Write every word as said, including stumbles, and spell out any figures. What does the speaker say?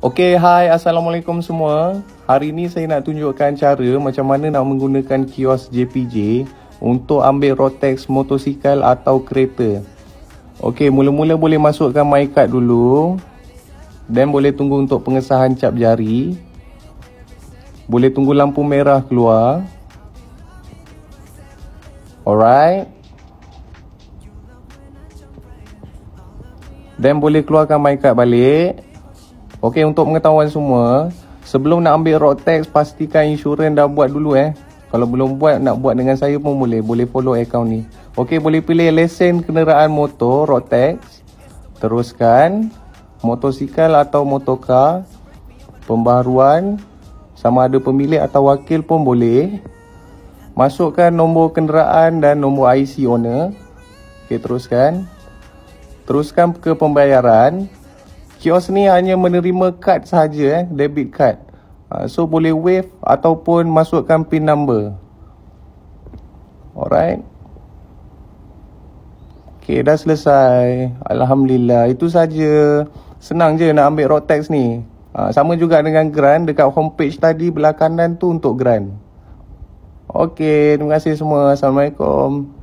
Okey, hai, Assalamualaikum semua. Hari ni saya nak tunjukkan cara macam mana nak menggunakan kios J P J untuk ambil road tax motosikal atau kereta. Okey, mula-mula boleh masukkan my card dulu. Dan boleh tunggu untuk pengesahan cap jari. Boleh tunggu lampu merah keluar. Alright. Dan boleh keluarkan my card balik. Okey, untuk pengetahuan semua, sebelum nak ambil road tax, pastikan insurans dah buat dulu eh. Kalau belum buat, nak buat dengan saya pun boleh. Boleh follow account ni. Okey, boleh pilih lesen kenderaan motor, road tax. Teruskan. Motosikal atau motorcar. Pembaharuan. Sama ada pemilik atau wakil pun boleh. Masukkan nombor kenderaan dan nombor I C owner. Okey, teruskan. Teruskan ke pembayaran. Kios ni hanya menerima kad sahaja, eh, debit card. Uh, so boleh wave ataupun masukkan pin number. Alright. Okay, dah selesai. Alhamdulillah. Itu saja. Senang je nak ambil road tax ni. Uh, sama juga dengan grant. Dekat homepage tadi belah kanan tu untuk grant. Okay, terima kasih semua. Assalamualaikum.